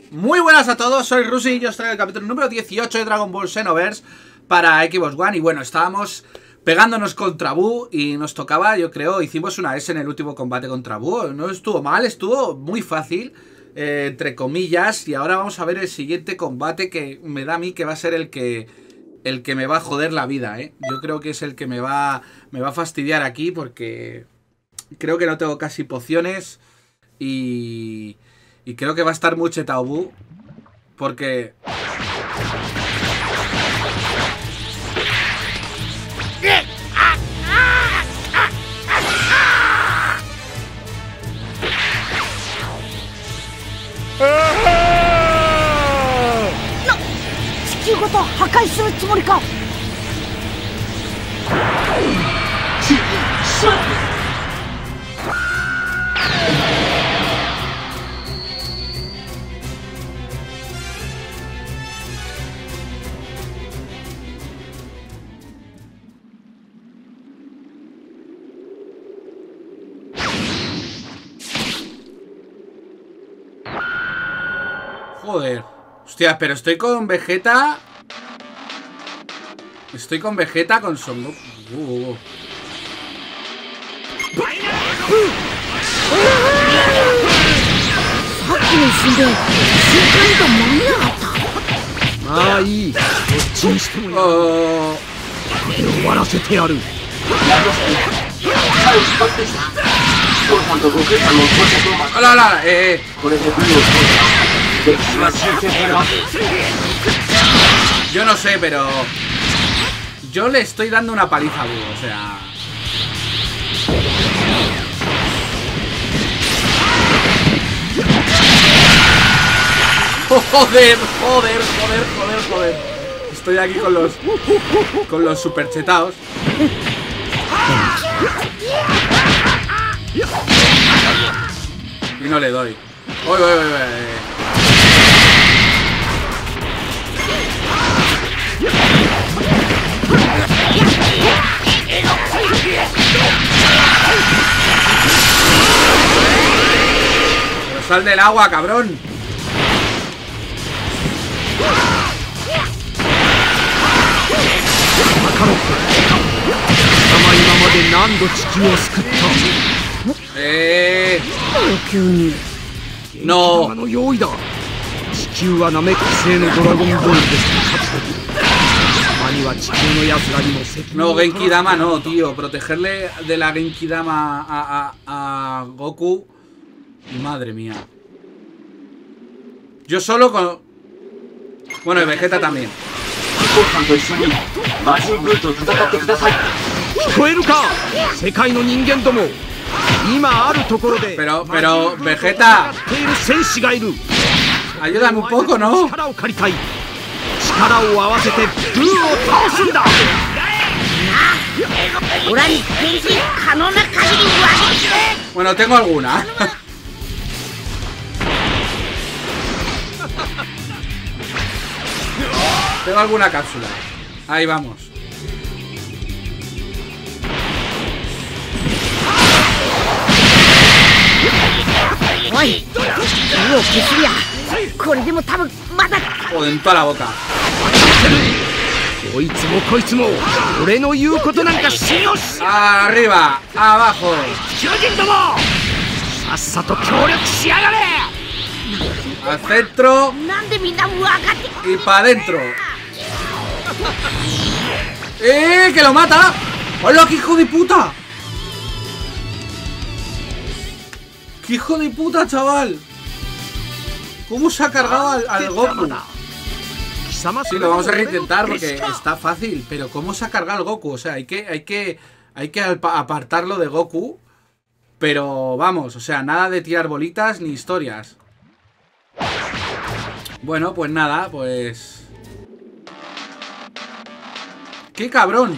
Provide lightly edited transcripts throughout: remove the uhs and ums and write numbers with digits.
Muy buenas a todos, soy Rusi y yo os traigo el capítulo número 18 de Dragon Ball Xenoverse para Xbox One. Y bueno, estábamos pegándonos contra Buu y nos tocaba, yo creo, hicimos una S en el último combate contra Buu. No estuvo mal, estuvo muy fácil, entre comillas. Y ahora vamos a ver el siguiente combate que me da a mí que va a ser el que me va a joder la vida, ¿eh? Yo creo que es el que me va a fastidiar aquí porque creo que no tengo casi pociones y creo que va a estar muy chetado Buu porque... Joder. Hostia, pero estoy con Vegeta. Estoy con Vegeta con Son Goku. Hola, hola, yo no sé, pero yo le estoy dando una paliza a Buu, o sea... Joder. Estoy aquí con los superchetados. Y no le doy. Uy. Pero sal del agua, cabrón. No. No, Genki Dama no, tío. Protegerle de la Genki Dama a Goku. Madre mía. Yo solo con... Bueno, y Vegeta también. Pero, Vegeta, ayúdame un poco, ¿no? Bueno, tengo alguna. Tengo alguna cápsula. Ahí vamos. Joder, en toda la boca. Arriba, abajo. Al centro y para adentro. ¡Que lo mata! ¡Hola, qué hijo de puta! ¡Qué hijo de puta, chaval! ¿Cómo se ha cargado al Goku? Sí, lo vamos a reintentar porque está fácil. Pero ¿cómo se ha cargado al Goku? O sea, hay que apartarlo de Goku. Pero vamos, o sea, nada de tirar bolitas ni historias. Bueno, pues nada, pues... ¡Qué cabrón!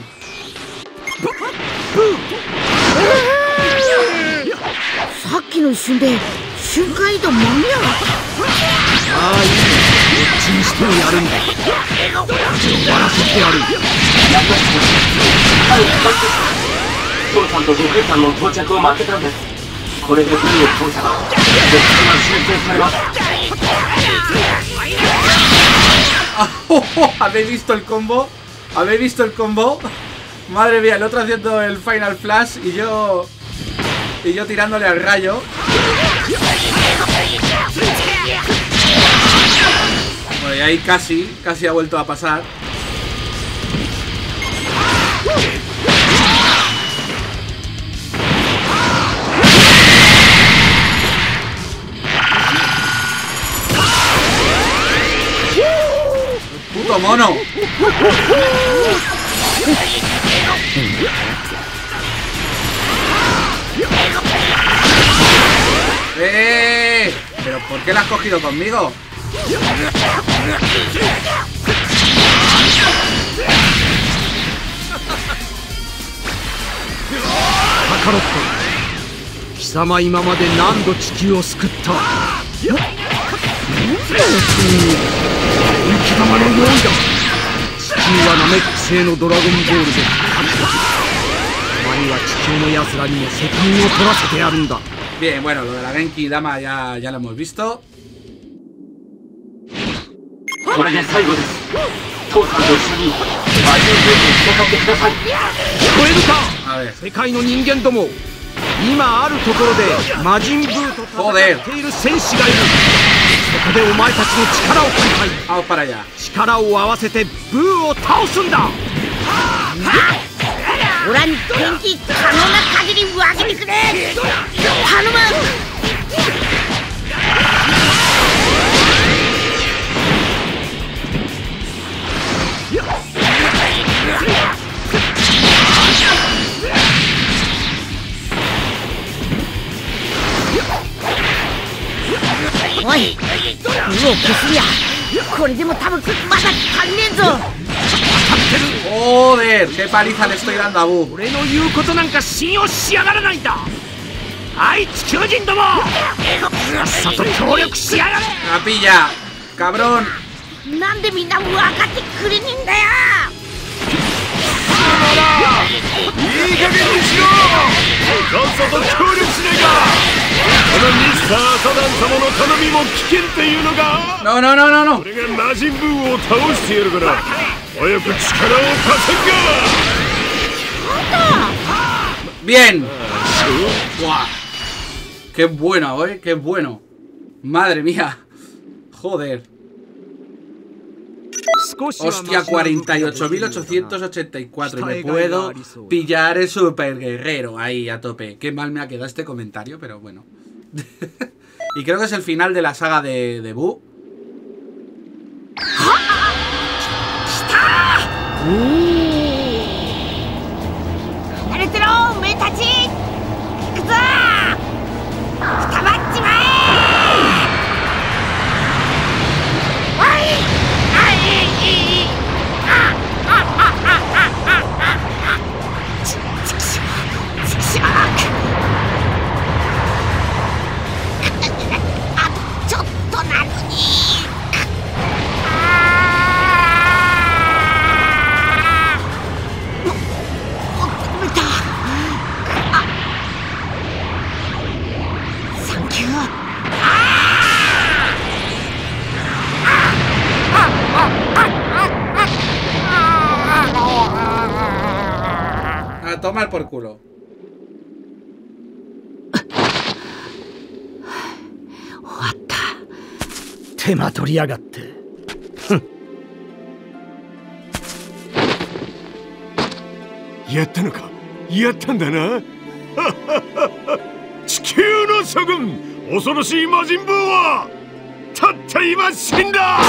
¿Habéis visto el combo? ¿Habéis visto el combo? Madre mía, el otro haciendo el Final Flash y yo tirándole al rayo. Bueno, y ahí casi ha vuelto a pasar. ¡Puto mono! ¿Pero por qué la has cogido conmigo? Kakarot, 貴様今まで何度地球を救った。生き玉の用意だ。地球はナメック星のドラゴンボールで勝った。お前には地球の奴らにも責任を取らせてやるんだ。 Bien, bueno, lo de la Genki Dama ya lo hemos visto. A ver. Joder. Vamos para allá. Joder, qué paliza le estoy dando a Bu. La pilla, cabrón. No, no, no, no, no. Bien. Buah. Qué bueno, qué bueno. Madre mía. Joder. Hostia, 48.884. Y me puedo pillar el super guerrero ahí a tope. Qué mal me ha quedado este comentario, pero bueno. Y creo que es el final de la saga de Bu. A tomar por culo. Tema取りやがって。やったのか。やったんだな。地球の諸君、恐ろしい魔人ブーはたった今死んだ。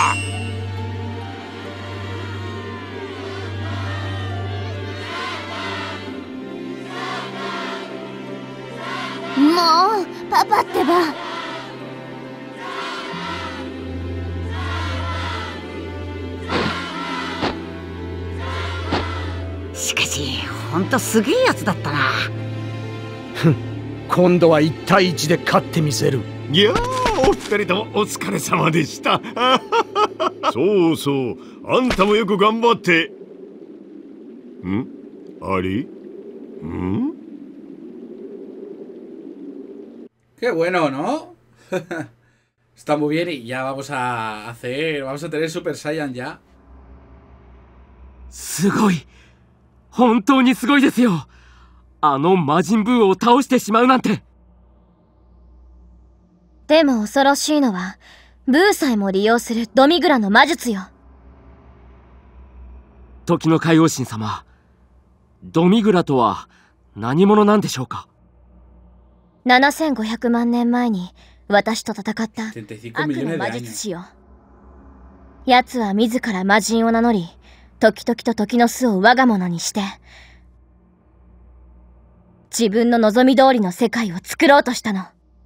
もうパパってば。しかしほんとすげえやつだったな。 今度は1対1で勝ってみせる。いやー、お二人ともお疲れ様でした。そうそう、あんたもよく頑張って。ん？あれ？ん Qué bueno, ¿no? Está muy bien y ya vamos a tener Super Saiyan ya. すごい。本当にすごいですよ。魔人ブーを倒してしまうなんて。 でも恐ろしいのは、ブーさえも利用するドミグラの魔術よ。 時の海王神様、ドミグラとは何者なんでしょうか。 7500万年前に私と戦った 75 悪 millones の de 魔 años. 術師よ。奴は自ら魔人を名乗り、時々と時の巣を我が物にして、自分の望み通りの世界を作ろうとしたの。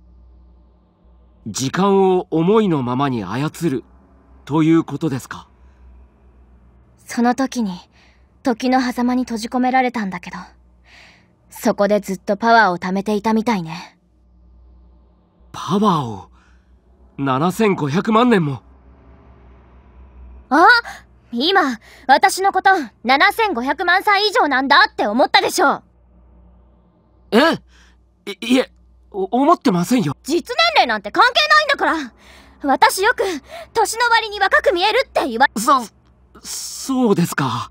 時間を思いのままに操るということですか。 その時に時の狭間に閉じ込められたんだけど、そこでずっとパワーを貯めていたみたいね。 パワーを7500万年も。 あ、今私のこと7500万歳以上なんだって思ったでしょ。 いえ、思ってませんよ。 実年齢なんて関係ないんだから。私よく年の割に若く見えるって言わ。 そうですか。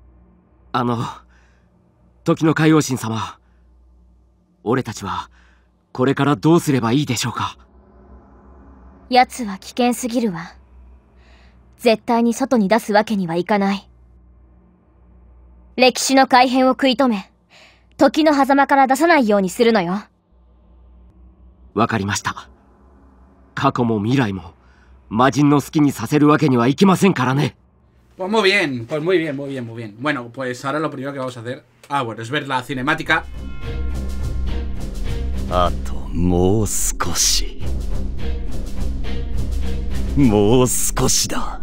時の海王神様、俺たちはこれからどうすればいいでしょうか。 奴は危険すぎるわ。絶対に外に出すわけにはいかない。歴史の改変を食い止め、時の狭間から出さないようにするのよ。 わかりました。過去も未来も魔人の好きにさせるわけにはいきませんからね。 Pues muy bien, pues muy bien, muy bien, muy bien. Bueno, pues ahora lo primero que vamos a hacer... Ah, bueno, es ver la cinemática. あともう少し。もう少しだ。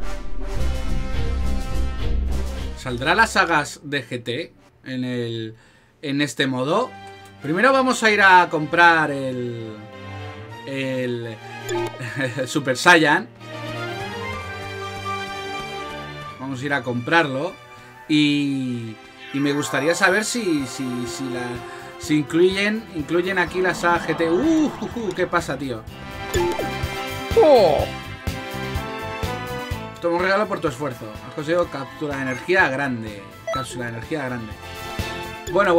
¿Saldrá las sagas de GT en este modo? Primero vamos a ir a comprar el Super Saiyan. Vamos a ir a comprarlo. Y me gustaría saber si incluyen aquí la saga GT. ¿Qué pasa, tío? Toma un regalo por tu esfuerzo. Has conseguido captura de energía grande. Cápsula de energía grande. Bueno.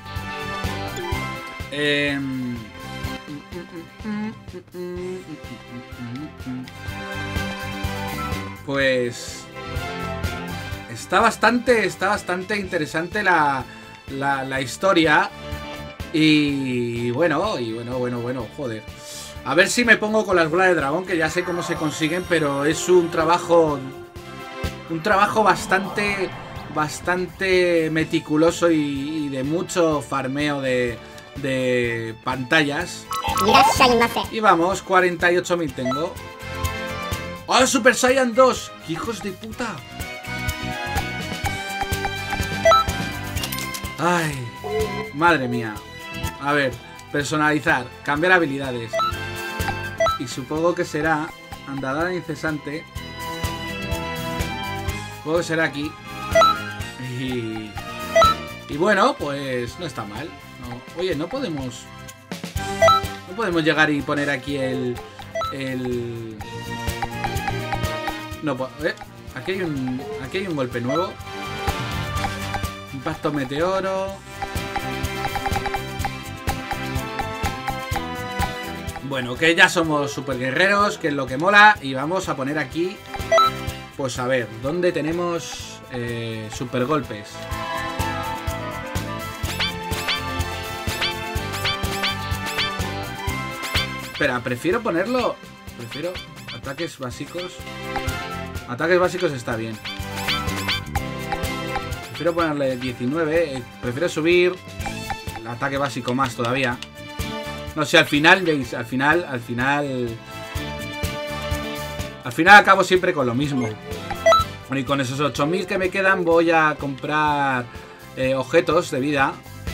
Pues está bastante interesante la historia. Y bueno, joder. A ver si me pongo con las bolas de dragón, que ya sé cómo se consiguen, pero es un trabajo bastante meticuloso y de mucho farmeo de pantallas. Y vamos, 48.000 tengo. ¡Oh, Super Saiyan 2! ¡Qué hijos de puta! ¡Ay! Madre mía. A ver, personalizar, cambiar habilidades. Y supongo que será andadera incesante. Supongo que será aquí. Y bueno, pues no está mal. No. Oye, no podemos llegar y poner aquí el... No, aquí hay un golpe nuevo. Impacto meteoro. Bueno, que ya somos super guerreros, que es lo que mola. Y vamos a poner aquí, pues a ver, ¿dónde tenemos super golpes? Espera, prefiero ponerlo... Prefiero ataques básicos. Ataques básicos está bien. Prefiero ponerle 19. Prefiero subir el ataque básico más todavía. No sé, al final, veis, al final acabo siempre con lo mismo. Bueno, y con esos 8.000 que me quedan voy a comprar objetos de vida.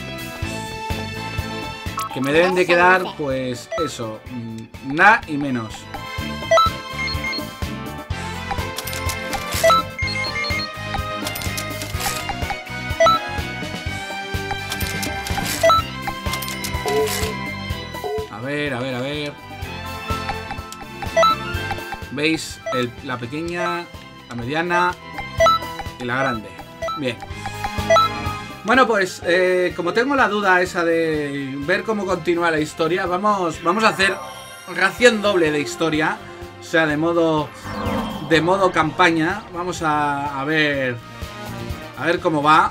Que me deben de quedar, pues, eso, nada y menos. A ver. ¿Veis? La pequeña, la mediana y la grande. Bien. Bueno, pues como tengo la duda esa de ver cómo continúa la historia, vamos a hacer ración doble de historia. O sea, de modo campaña. Vamos a ver cómo va.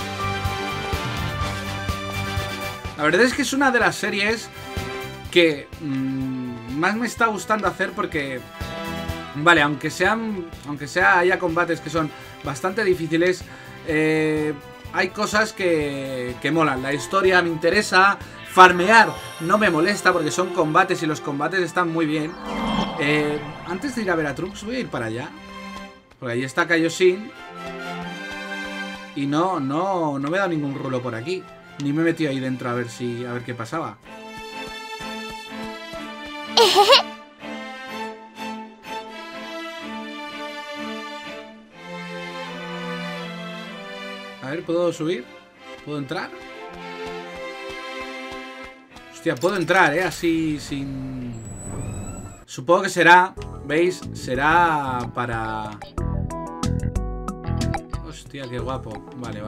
La verdad es que es una de las series que más me está gustando hacer porque, vale, aunque haya combates que son bastante difíciles, hay cosas que molan. La historia me interesa, farmear no me molesta porque son combates y los combates están muy bien. Antes de ir a ver a Trunks voy a ir para allá, porque ahí está Kaioshin y no me he dado ningún rulo por aquí, ni me he metido ahí dentro a ver qué pasaba. A ver, ¿puedo subir? ¿Puedo entrar? Hostia, puedo entrar, así sin... Supongo que será, ¿veis? Será para... Hostia, qué guapo. Vale.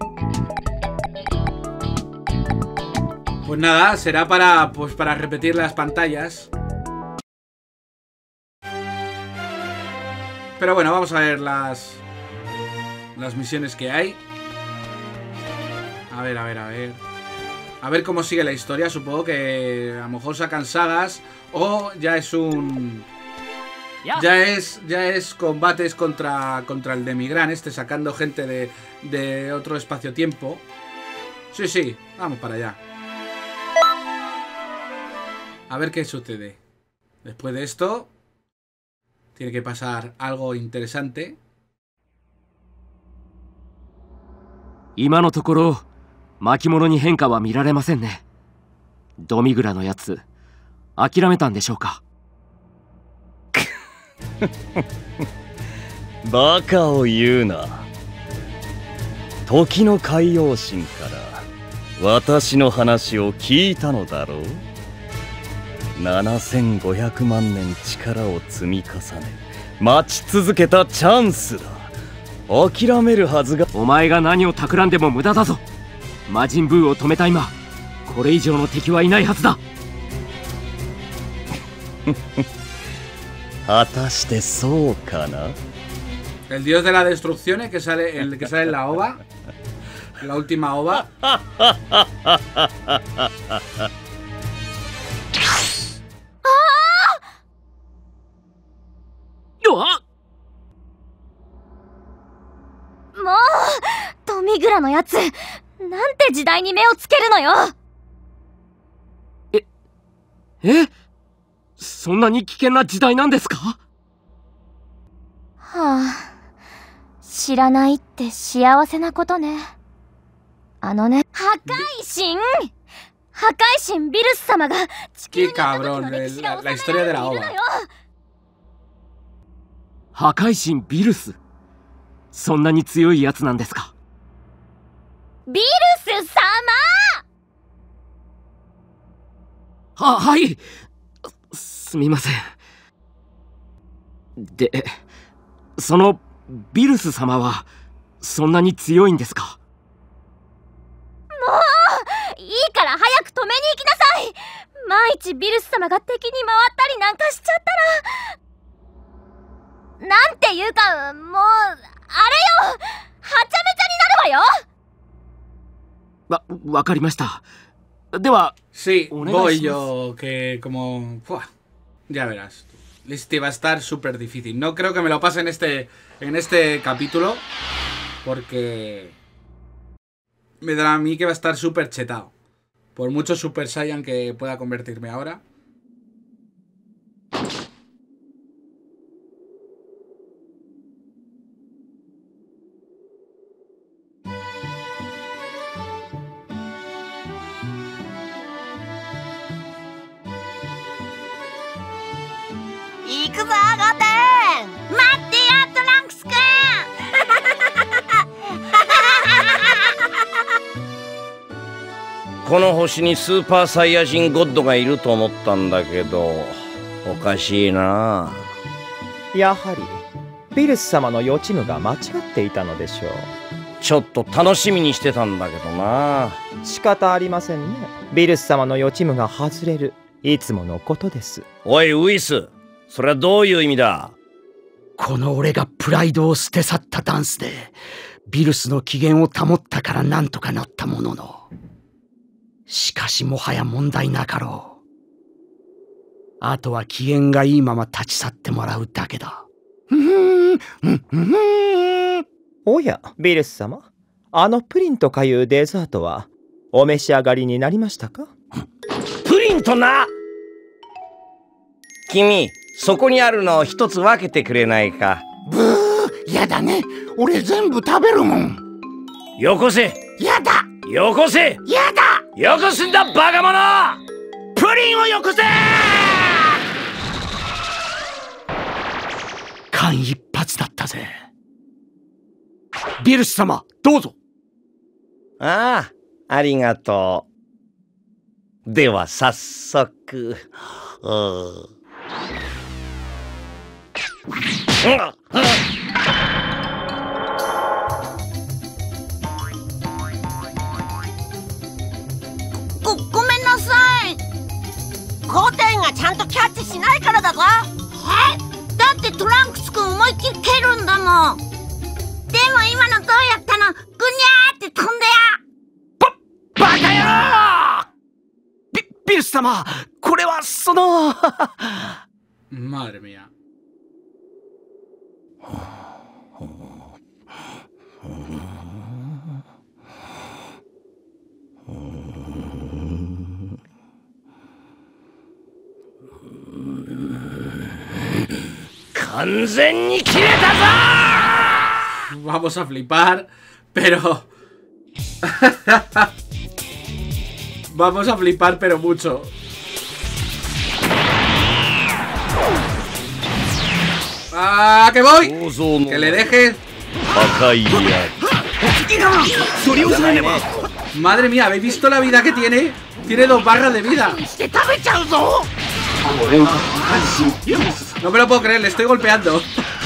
Pues nada, será para repetir las pantallas. Pero bueno, vamos a ver las misiones que hay. A ver. A ver cómo sigue la historia. Supongo que a lo mejor sacan sagas o ya es un... Ya es combates contra el Demigran sacando gente de otro espacio-tiempo. Sí, vamos para allá. A ver qué sucede. Después de esto tiene que pasar algo interesante. 今のところ巻物に変化は見られませんね。ドミグラのやつ諦めたんでしょうか。 バカを言うな。時の海洋神から私の話を聞いたのだろう。7500万年力を積み重ね待ち続けたチャンスだ。諦めるはずが。 お前が何を企んでも無駄だぞ。魔人ブーを止めた今これ以上の敵はいないはずだ。 果たしてそうかな。 El dios de la destrucción, el que sale en la OVA, en la última OVA. ¡Ah! もうドミグラのやつ、なんて時代に目をつけるのよ。 え、そんなに危険な時代なんですか？ はあ、知らないって幸せなことね。あのね、破壊神ビルス様が地球にいた時の歴史が収められているのよ。 破壊神ビルス、そんなに強いやつなんですか？ ビルス様！ はい、すみません。で、そのビルス様はそんなに強いんですか？ もういいから早く止めに行きなさい。万一ビルス様が敵に回ったりなんかしちゃったら、なんていうか、もうあれよ、はちゃめちゃになるわよ。 わかりました。では、 Sí, voy yo, que como... ¡Fua! Ya verás. Este va a estar súper difícil. No creo que me lo pase en este capítulo, porque me dará a mí que va a estar súper chetado. Por mucho Super Saiyan que pueda convertirme ahora. .この星にスーパーサイヤ人ゴッドがいると思ったんだけど、おかしいな。 やはりビルス様の予知夢が間違っていたのでしょう。 ちょっと楽しみにしてたんだけどな。 仕方ありませんね。ビルス様の予知夢が外れる、いつものことです。 おいウイス、それはどういう意味だ？ この俺がプライドを捨て去ったダンスでビルスの機嫌を保ったからなんとかなったものの、しかしもはや問題なかろう。あとは機嫌がいいまま立ち去ってもらうだけだ。 おや、ビルス様、あのプリンとかいうデザートはお召し上がりになりましたか？ プリンとな。君、そこにあるのを一つ分けてくれないか？ ブー、やだね。俺全部食べるもん。 よこせ。 やだ。 よこせ。 やだ。 よこすんだバカ者。プリンをよこせ。 間一髪だったぜ。ビルス様、どうぞ。 ああ、ありがとう。では早速。 ごめんなさい。交代がちゃんとキャッチしないからだぞ。だってトランクスくん思いっきり蹴るんだもん。でも今のどうやったの？ぐにゃーって飛んでや。 バカ野郎！ビルス様、これはその Madre mía. 完全に切れたぞ。 Vamos a flipar, pero vamos a flipar, pero mucho. ¡Ah, que voy! ¡Que le dejes! Madre mía, ¿habéis visto la vida que tiene? Tiene 2 barras de vida. No me lo puedo creer, le estoy golpeando.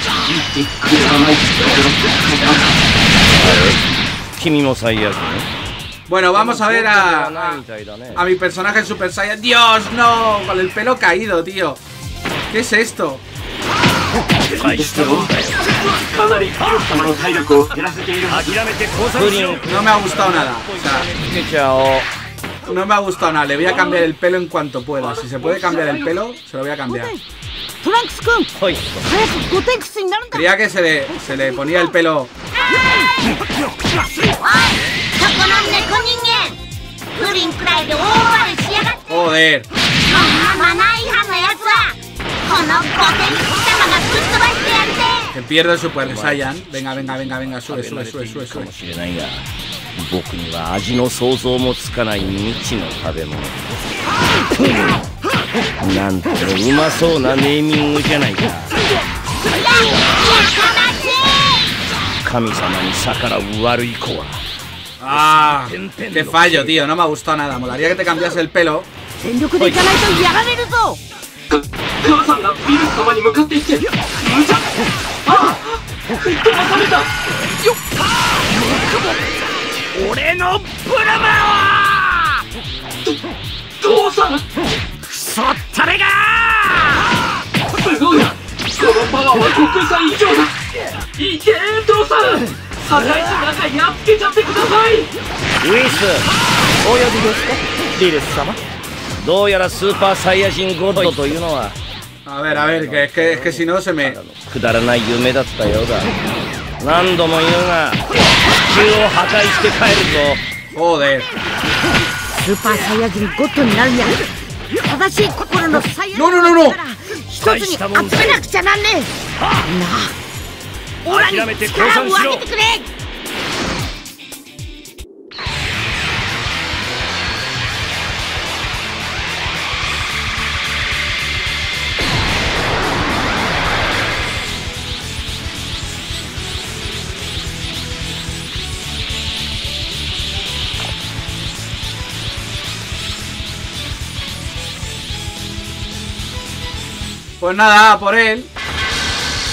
Bueno, vamos a ver a mi personaje en Super Saiyan. ¡Dios, no! Con el pelo caído, tío. ¿Qué es esto? No me ha gustado nada. O sea, no me ha gustado nada. Le voy a cambiar el pelo en cuanto pueda. Si se puede cambiar el pelo, se lo voy a cambiar. Creía que se le ponía el pelo. Joder. Que pierdo el Super Saiyan. Venga, venga, venga, venga. Sube, sube, sube, sube, sube. 僕には味の想像もつかない未知の食べ物。なんとうまそうなネーミングじゃないか。神様に逆らう悪い子は。 Ah, qué fallo, tío. No me ha gustado nada. Molaría que te cambiase el pelo. A ver, que es que si no se me... くだらない夢だったようだ。何度も言うが、地球を破壊して帰るぞ。 Joder. スーパーサイヤ人ゴッドになるには正しい心のサイヤ人 No 一つに集めなくちゃなんねえ。なあ、オラに力を分けてくれ。 Pues nada, por él.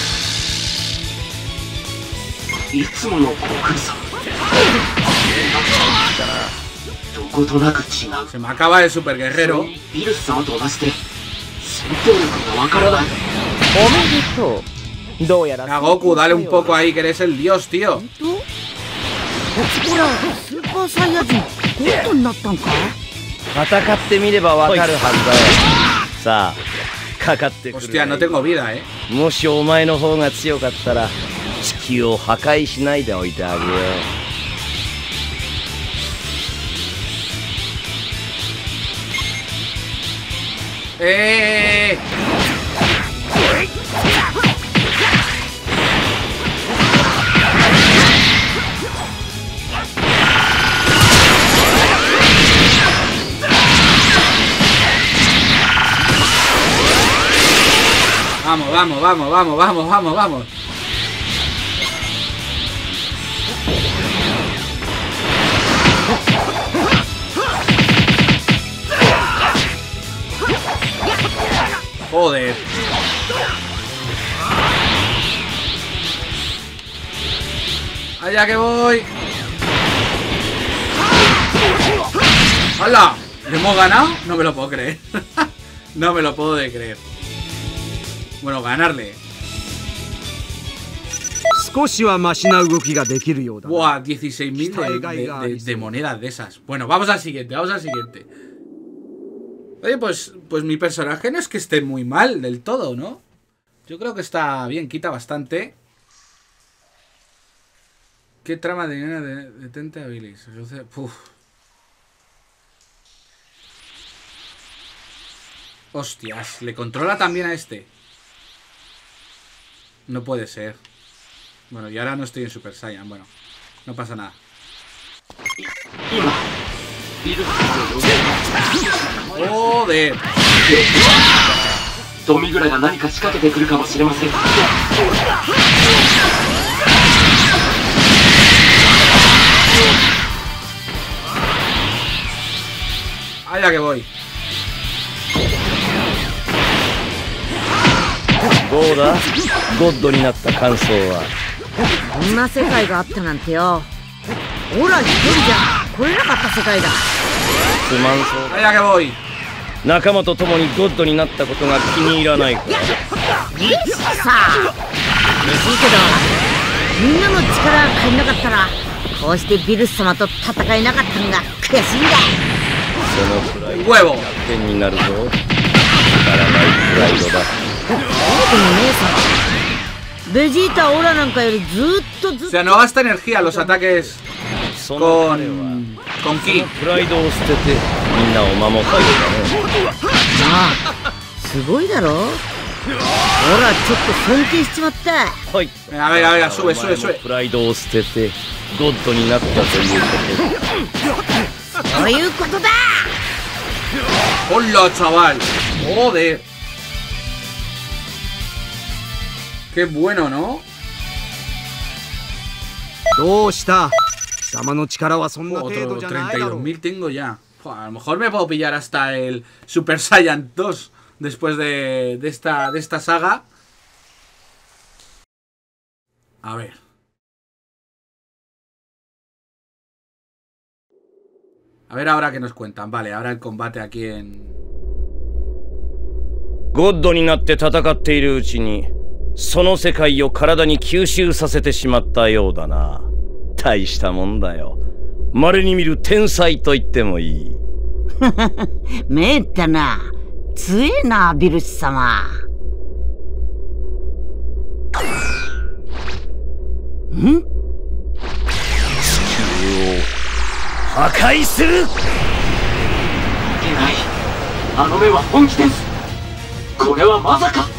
いつもの悟空さん。どことなく違う。 Se me acaba el super guerrero. ビルス様と同じで戦闘力がわからない。 おめでとう。どうやら A Goku, dale un poco ahí, que eres el dios, tío. ほらスーパーサイヤ人ゴッドになったんか。 戦ってみればわかるはずだよ。さあかかってくる。 Hostia, no tengo vida, もしお前の方が強かったら地球を破壊しないでおいてあげよう。 Vamos, vamos, vamos, vamos, vamos, vamos, vamos. Joder. Allá que voy. ¡Hala! ¿Le hemos ganado? No me lo puedo creer. No me lo puedo de creer. Bueno, ganarle. Buah, 16.000 de monedas de esas. Bueno, vamos al siguiente, vamos al siguiente. Oye, pues mi personaje no es que esté muy mal del todo, ¿no? Yo creo que está bien, quita bastante. ¿Qué trama de dinero detente a Billy? Hostias, ¿le controla también a este? No puede ser. Bueno, y ahora no estoy en Super Saiyan. Bueno, no pasa nada. ¡Joder! Allá que voy. どうだゴッドになった感想は。 こんな世界があったなんてよ。オラ一人じゃ来れなかった世界だ。 すまんそうだ。 Allá que voy. 仲間と共にゴッドになったことが気に入らないか。 さあ嬉しいけどみんなの力が借りなかったらこうしてビルス様と戦えなかったのが悔しいんだ。 そのプライドが逆転になるぞ。くだらないプライドだ。 でも姉さんベジータオラなんかよりずっとずっと O sea, no gasta energía los ataques con ki. プライドを捨ててみんなを守ったようだね。 ああすごいだろ。ほらちょっと尊敬しちまった。 はい。 Venga, venga, venga, sube, sube, sube. プライドを捨ててゴッドになったということ。 そういうことだ。 ¡Hola, chaval! ¡Joder! ¡Qué bueno!, ¿no? Otro 32.000 tengo ya. A lo mejor me puedo pillar hasta el Super Saiyan 2 después de esta saga. A ver. A ver ahora qué nos cuentan. Vale, ahora el combate aquí en... ゴッドになって戦っているうちにその世界を体に吸収させてしまったようだな。大したもんだよ。稀に見る天才と言ってもいい。 めったな。強えな、ビルス様。ん？ 地球を破壊する。 いけない。あの目は本気です。これはまさか。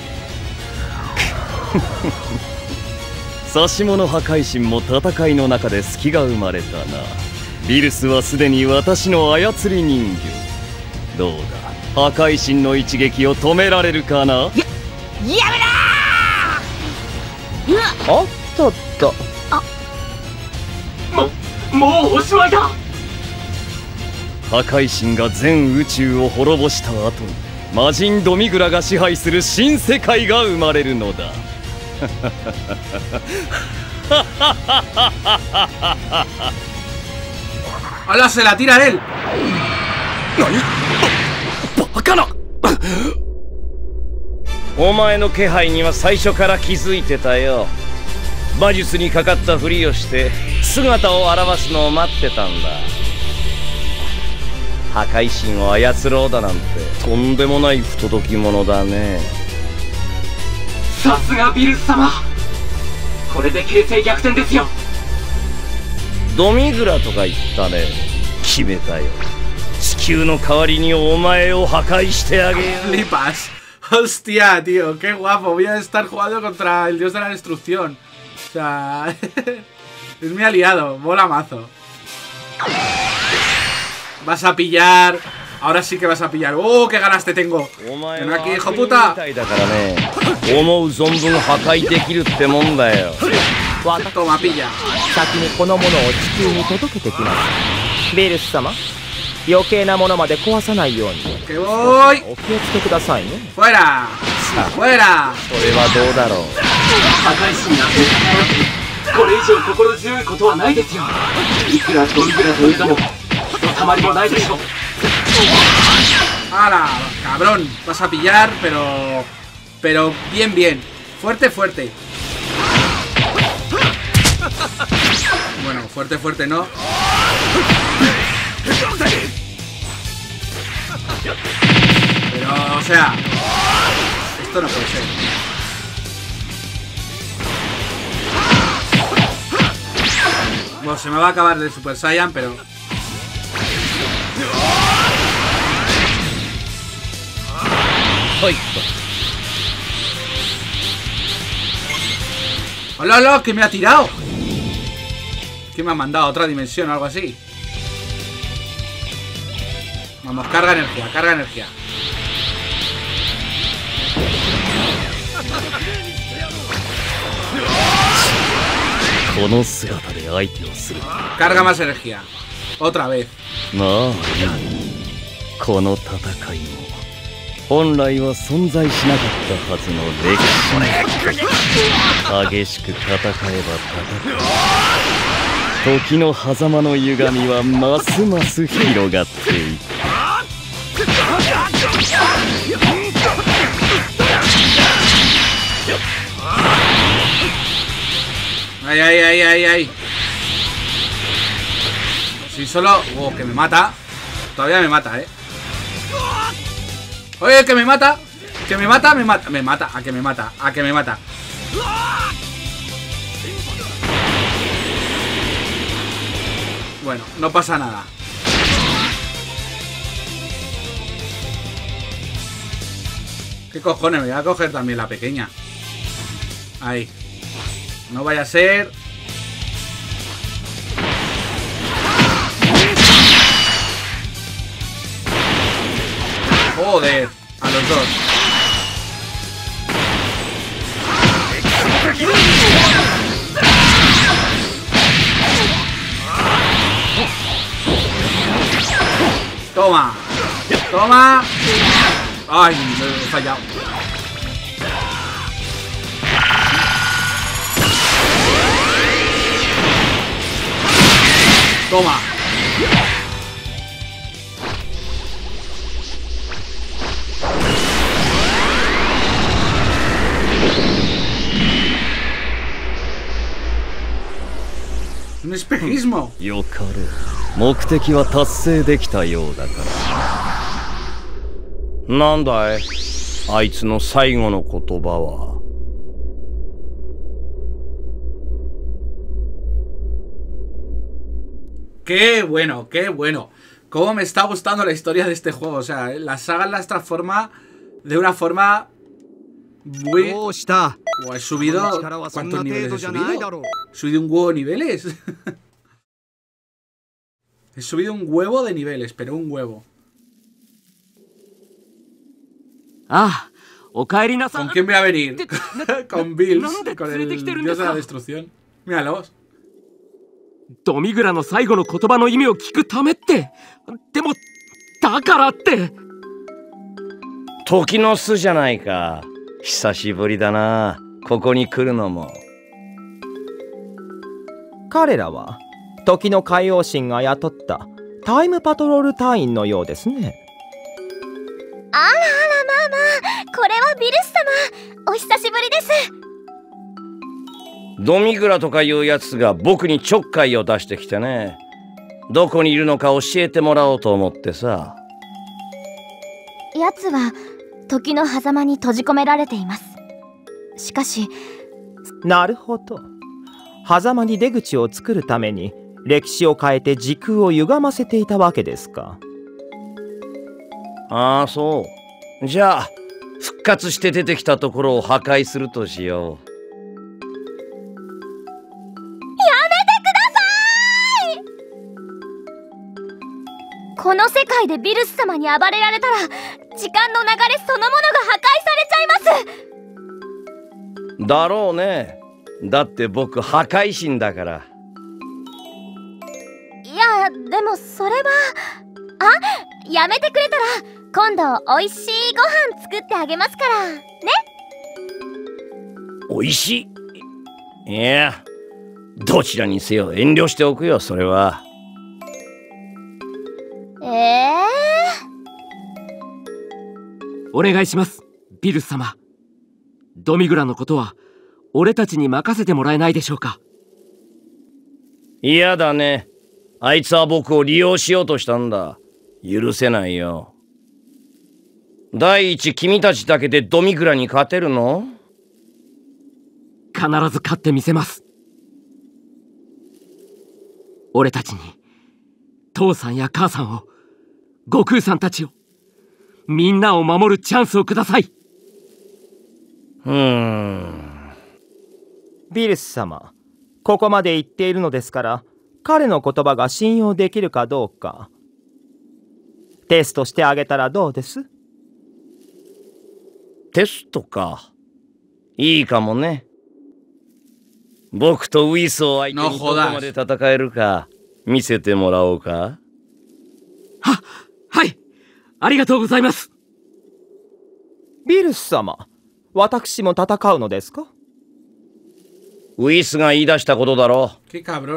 指し物破壊神も戦いの中で隙が生まれたな。ビルスはすでに私の操り人形。どうだ、破壊神の一撃を止められるかな。 やめろー。 おっとっと。 もうおしまいだ。 破壊神が全宇宙を滅ぼした後に魔人ドミグラが支配する新世界が生まれるのだ。 ¡Hala! ¡Se la tira él! ¡Bacana! お前の気配には最初から気づいてたよ。魔術にかかったふりをして姿を現すのを待ってたんだ。破壊神を操ろうだなんてとんでもない不届き者だね。 さすがビルス様、これで形勢逆転ですよ。 ドミグラとか言ったね。決めたよ。地球の代わりにお前を破壊してあげよう。 Flipas. Hostia, tío, qué guapo. Voy a estar jugando contra el dios de la destrucción. O sea, es mi aliado. Mola mazo. Vas a pillar. Ahora sí que vas a pillar. ¡Oh, qué ganas te tengo! Ven aquí, hijo puta. Toma, pilla. 先にこのものを地球に届けてきます。ビルス様、余計なものまで壊さないように ¡Que voy! お気をつけくださいね。 ¡Fuera! ¡Fuera! それはどうだろう。 破壊神なんてこれ以上心強いことはないですよ。いくらドミグラといえどもひとたまりもないでしょう。 ¡Hala! Cabrón, vas a pillar, pero bien, bien. Fuerte, fuerte. Bueno, fuerte, fuerte no. Pero, o sea, esto no puede ser. Bueno, se me va a acabar el Super Saiyan, pero... ¡Hola, hola! ¿Qué me ha tirado? ¿Qué me ha mandado? ¿Otra dimensión o algo así? Vamos, carga energía, carga energía. Carga más energía. Otra vez. この戦いも本来は存在しなかったはずの歴史。激しく戦えば戦う。時の狭間の歪みはますます広がっていく。 Ay, ay, ay, ay, ay. Si solo... Oh, que me mata. Todavía me mata, Oye, que me mata. Que me mata, me mata. Me mata, a que me mata, a que me mata. Bueno, no pasa nada. ¿Qué cojones? Me voy a coger también la pequeña. Ahí. No vaya a ser... Joder, a los dos. Toma. Toma. Ay, me he fallado. Toma. Un espejismo. よかろう。目的は達成できたようだから。なんだい？あいつの最後の言葉は。 Qué bueno, qué bueno. Cómo me está gustando la historia de este juego. O sea, la saga las transforma de una forma muy... Oh, he subido... ¿Cuántos niveles he subido? He subido un huevo de niveles. He subido un huevo de niveles, pero un huevo. Ah, ¿con quién voy a venir? Con Bills, con el dios de la destrucción. Míralos. ドミグラの最後の言葉の意味を聞くためって。でもだからって時の巣じゃないか。久しぶりだな、ここに来るのも。 彼らは時の海王神が雇ったタイムパトロール隊員のようですね。 あらあら、まあまあ、これはビルス様、お久しぶりです。 ドミグラとかいうやつが僕にちょっかいを出してきてね。どこにいるのか教えてもらおうと思ってさ。 奴は時の狭間に閉じ込められています。しかし、 なるほど。狭間に出口を作るために歴史を変えて時空を歪ませていたわけですか。 ああ、そう。じゃあ復活して出てきたところを破壊するとしよう。 この世界でビルス様に暴れられたら時間の流れそのものが破壊されちゃいます。 だろうね。だって僕破壊神だから。 いや、でもそれは。あ、やめてくれたら今度おいしいご飯作ってあげますからね。 おいしい。いや、どちらにせよ遠慮しておくよ、それは。 お願いします、ビルス様。ドミグラのことは俺たちに任せてもらえないでしょうか。 嫌だね。あいつは僕を利用しようとしたんだ。許せないよ。第一、君たちだけでドミグラに勝てるの？ 必ず勝ってみせます。俺たちに父さんや母さんを、悟空さんたちを、みんなを守るチャンスをください。 ビルス様、ここまで言っているのですから、彼の言葉が信用できるかどうかテストしてあげたらどうです？ テストか。いいかもね。僕とウィスを相手にどこまで戦えるか見せてもらおうか。 はい、ありがとうございます。 ビルス様、私も戦うのですか？ ウィスが言い出したことだろう。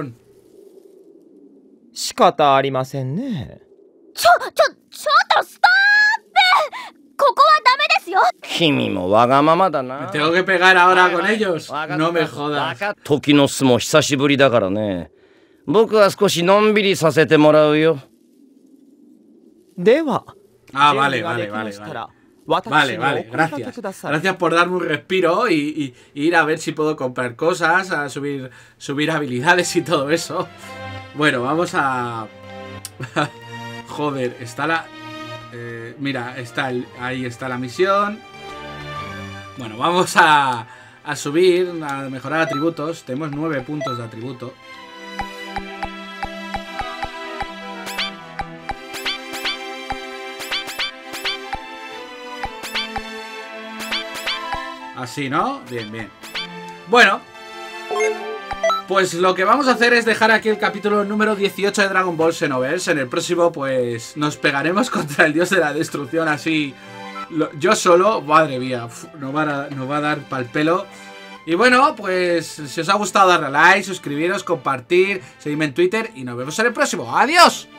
仕方ありませんね。 ちょっとストーップ！ここはダメですよ。 君もわがままだな。 Tengo que pegar ahora con ellos. No me jodas. 時の巣も久しぶりだからね。僕は少しのんびりさせてもらうよ。 では。 Vale. Vale, gracias. Gracias por darme un respiro y ir a ver si puedo comprar cosas, a subir habilidades y todo eso. Bueno, vamos a... Joder, está la... mira, ahí está la misión. Bueno, vamos a subir, a mejorar atributos. Tenemos 9 puntos de atributo. Así, ¿no? Bien, bien. Bueno, pues lo que vamos a hacer es dejar aquí el capítulo número 18 de Dragon Ball Xenoverse. En el próximo, pues, nos pegaremos contra el dios de la destrucción así. Yo solo, madre mía, nos va a dar pa'l pelo. Y bueno, pues, si os ha gustado, darle a like, suscribiros, compartir, seguidme en Twitter y nos vemos en el próximo. ¡Adiós!